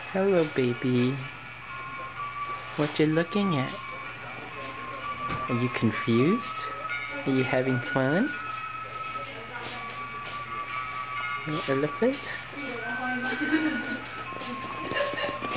Hello, baby. What you looking at? Are you confused? Are you having fun? Elephant?